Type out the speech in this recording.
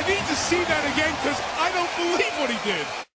I need to see that again because I don't believe what he did.